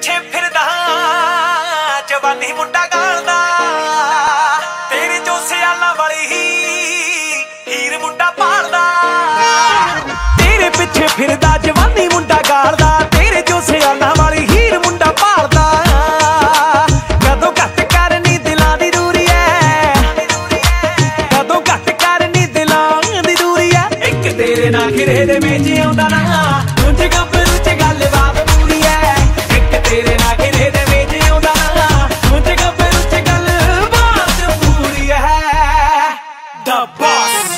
ਪਿੱਛੇ ਫਿਰਦਾ ਜਵਾਨੀ ਮੁੰਡਾ ਗਾਲਦਾ ਤੇਰੇ ਜੋ ਸਿਆਲਾਂ ਵਾਲੀ ਹੀਰ ਮੁੰਡਾ ਪਾਲਦਾ ਤੇਰੇ ਪਿੱਛੇ ਫਿਰਦਾ ਜਵਾਨੀ ਮੁੰਡਾ ਗਾਲਦਾ ਤੇਰੇ ਜੋ ਸਿਆਲਾਂ ਵਾਲੀ ਹੀਰ ਮੁੰਡਾ ਪਾਲਦਾ ਕਦੋਂ ਘੱਟ ਕਰਨੀ ਦਿਲਾਂ ਦੀ ਦੂਰੀ ਐ ਕਦੋਂ ਘੱਟ ਕਰਨੀ ਦਿਲਾਂ ਦੀ ਦੂਰੀ ਐ ਇੱਕ ਤੇਰੇ ਨਾਲ ਖਿਰੇ ਦੇ ਵਿੱਚ ਆਉਂਦਾ ਨਾ ਉਂਝ ਗੱਭਰੂ ਚ ਗੱਲਬਾਤ ਪੂਰੀ ਐ ਇੱਕ ਤੇਰੇ ਨਾਲ ਖਿਰੇ ਦੇ ਵਿੱਚ ਆਉਂਦਾ ਨਾ ਉਂਝ ਗੱਭਰੂ ਚ ਗੱਲਬਾਤ ਪੂਰੀ ਐ The Boss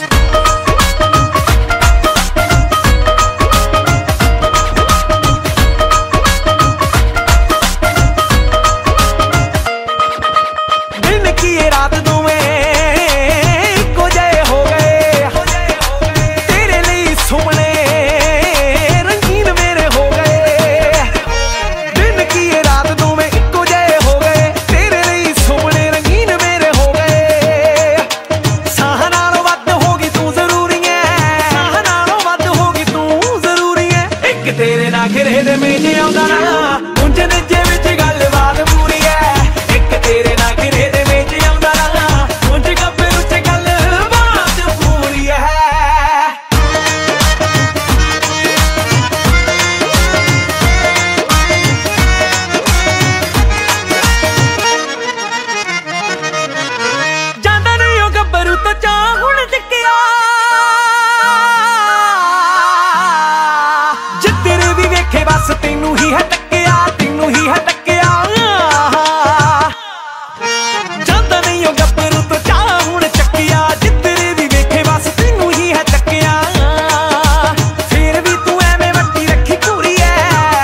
ਤੇਰੇ ਨਾਲ ਘਿਰੇ ਦੇ ਮੇਜ ਆਉਂਦਾ ਨਾ ਉਂਝ ਨਿੱਜੇ ਵਿੱਚ ਗੱਲਬਾਤ ਪੂਰੀ ਐ ਇੱਕ ਤੇਰੇ ਨਾਲ ਘਿਰੇ ਦੇ ਮੇਜ ਆਉਂਦਾ ਨਾ ਉਂਝ ਗੱਭਰੂ ਚ ਗੱਲਬਾਤ ਪੂਰੀ ਐ ਜਾਂਦਾ ਨਹੀਂ ਉਹ ਗੱਭਰੂ ਤੋਂ ਚਾਹ ਹੁਣ ਟਿਕਿਆ ਬਸ ਤੈਨੂੰ ਹੀ ਹੈ ਟੱਕਿਆ ਤੈਨੂੰ ਹੀ ਹੈ ਟੱਕਿਆ ਜਾਂਦਾ ਨਹੀਂ ਉਹ ਗੱਭਰੂ ਤੋਂ ਚਾਹ ਹੁਣ ਚੱਕਿਆ ਜਿੱਧਰ ਵੀ ਵੇਖੇ ਬਸ ਤੈਨੂੰ ਹੀ ਹੈ ਟੱਕਿਆ ਫੇਰ ਵੀ ਤੂੰ ਐਵੇਂ ਵੱਟੀ ਰੱਖੀ ਘੂਰੀ ਐ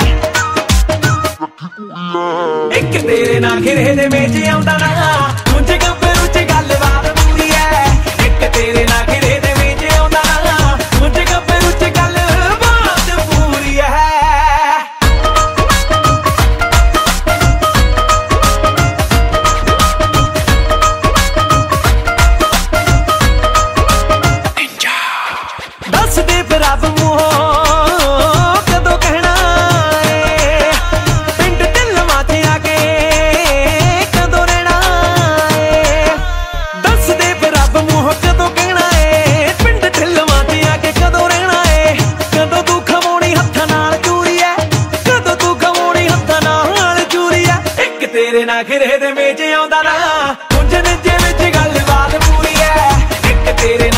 ਇੱਕ ਤੇਰੇ ਨਾਲ ਘਿਰੇ ਦੇ ਵਿੱਚ ਆਉਂਦਾ ਨਾ ਉਂਝ ਗੱਭਰੂ ਚ ਗੱਲਬਾਤ ਪੂਰੀ ਐ ਇੱਕ ਤੇਰੇ ਨਾਲ ਘਿਰੇ ਦੇ ਵਿੱਚ ਆਉਂਦਾ ਨਾ ਉਂਝ ਗੱਭਰੂ ਚ ਗੱਲਬਾਤ ਪੂਰੀ ਐ ਰੱਬ ਮੂੰਹੋਂ ਕਦੋਂ ਕਹਿਣਾ ਏ ਪਿੰਡ ਢਿੱਲਵਾਂ ਚ ਆ ਕੇ ਕਦੋਂ ਰਹਿਣਾ ਏ ਦੱਸ ਦੇ ਫਿਰ ਰੱਬ ਮੂੰਹੋਂ ਕਦੋਂ ਕਹਿਣਾ ਏ ਪਿੰਡ ਢਿੱਲਵਾਂ ਚ ਆ ਕੇ ਕਦੋਂ ਰਹਿਣਾ ਏ ਕਦੋਂ ਤੂੰ ਖਵਾਉਣੀ ਹੱਥਾਂ ਨਾਲ ਚੂਰੀ ਐ ਕਦੋਂ ਤੂੰ ਖਵਾਉਣੀ ਹੱਥਾਂ ਨਾਲ ਚੂਰੀ ਐ ਇੱਕ ਤੇਰੇ ਨਾਲ ਘਿਰੇ ਦੇ ਮੇਜ ਆਉਂਦਾ ਨਾ ਉਂਝ ਨਿੱਜੇ ਵਿੱਚ ਗੱਲਬਾਤ ਪੂਰੀ ਐ ਇੱਕ ਤੇਰੇ